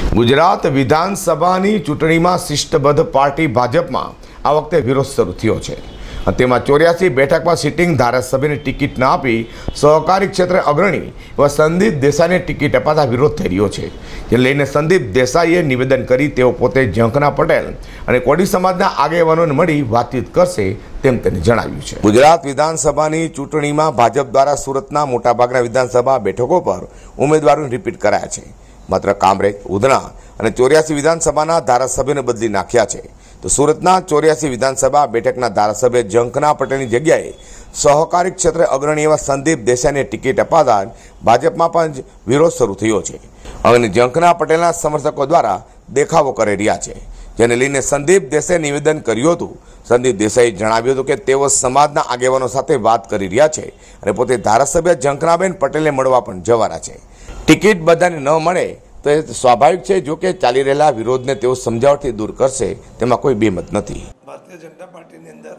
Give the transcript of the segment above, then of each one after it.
ગુજરાત વિધાનસભાની ચૂંટણીમાં શિસ્તબદ્ધ પાર્ટી ભાજપમાં આ વખતે વિરોધ શરૂ થયો છે। તેમાં 84 બેઠક પર સિટિંગ ધારાસભ્યને ટિકિટ ન આપી સહકારી ક્ષેત્રે અગ્રણી એવા સંદીપ દેસાઈને ટિકિટ અપાતા વિરોધ થઈ રહ્યો છે, જેને લઈને સંદીપ દેસાઈએ નિવેદન કરી તેઓ પોતે ઝંખના પટેલ અને કોળી સમાજના આગેવાનોને મળી વાતચીત કરશે તેમ તેને જણાવ્યું છે। ગુજરાત વિધાનસભાની ચૂંટણીમાં ભાજપ દ્વારા સુરતના મોટાભાગના વિધાનસભા બેઠકો પર ઉમેદવારોને રિપીટ કરાયા છે। માત્ર કામરેજ, ઉધના અને 84 વિધાનસભાના ધારાસભ્યોને બદલી નાખ્યા છે। તો સુરતના 84 વિધાનસભા બેઠકના ધારાસભ્ય ઝંખના પટેલની જગ્યાએ સહકારી ક્ષેત્રે અગ્રણી એવા સંદીપ દેસાઈને ટિકિટ અપાતા ભાજપમાં પણ વિરોધ શરૂ થયો છે અને ઝંખના પટેલના સમર્થકો દ્વારા દેખાવો કરી રહ્યા છે, જેને લઈને સંદીપ દેસાઈએ નિવેદન કર્યું હતું। સંદીપ દેસાઈએ જણાવ્યું હતું કે તેઓ સમાજના આગેવાનો સાથે વાત કરી રહ્યા છે અને પોતે ધારાસભ્ય ઝંખનાબેન પટેલને મળવા પણ જવાના છે। ટિકિટ બધાને ન મળે તો એ સ્વાભાવિક છે, જો કે ચાલી રહેલા વિરોધને તેઓ સમજાવટથી દૂર કરશે તેમાં કોઈ બેમત નથી। ભારતીય જનતા પાર્ટીની અંદર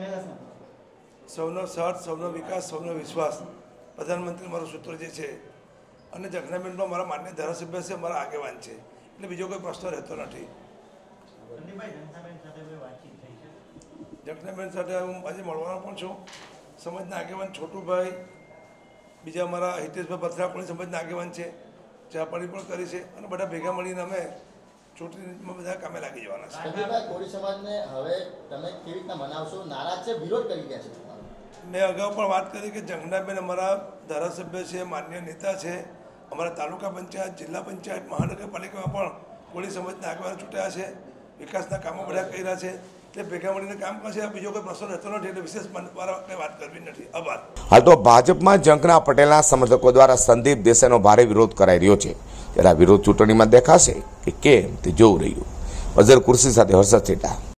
સૌનો સાથ, સૌનો વિકાસ, સૌનો વિશ્વાસ પ્રધાનમંત્રી મારું સૂત્ર જે છે અને ઝંખનાબેનનો મારા માન્ય ધારાસભ્ય છે, મારા આગેવાન છે, એટલે બીજો કોઈ પ્રશ્ન રહેતો નથી। ઝંખનાબેન સાથે હું આજે મળવાનો પણ છું। સમાજના આગેવાન છોટુભાઈ, બીજા મારા હિતેશભાઈ બથરા પણ સમાજના આગેવાન છે, ચા પાણી પણ કરી છે અને બધા ભેગા મળીને અમે ચૂંટણીમાં બધા કામે લાગી જવાના છે। કોળી સમાજને હવે તમે કેવી રીતના મનાવશો? નારાજ છે, વિરોધ કરી રહ્યા છે? મેં અગાઉ પણ વાત કરી કે ઝંખનાબેન અમારા ધારાસભ્ય છે, માન્ય નેતા છે। અમારા તાલુકા પંચાયત, જિલ્લા પંચાયત, મહાનગરપાલિકામાં પણ કોળી સમાજના આગેવાનો ચૂંટાયા છે, વિકાસના કામો બધા કર્યા છે, એટલે ભેગા મળીને કામ કરશે। બીજો કોઈ પ્રશ્ન રહેતો નથી, એટલે વિશેષ મારા કંઈ વાત કરવી નથી। આભાર। હાલ તો ભાજપમાં ઝંખના પટેલના સમર્થકો દ્વારા સંદીપ દેસાઈનો ભારે વિરોધ કરાઈ રહ્યો છે, ત્યારે આ વિરોધ ચૂંટણીમાં દેખાશે કે કેમ તે જોવું રહ્યું। અઝર કુર્સી સાથે હર્ષદ થેટા।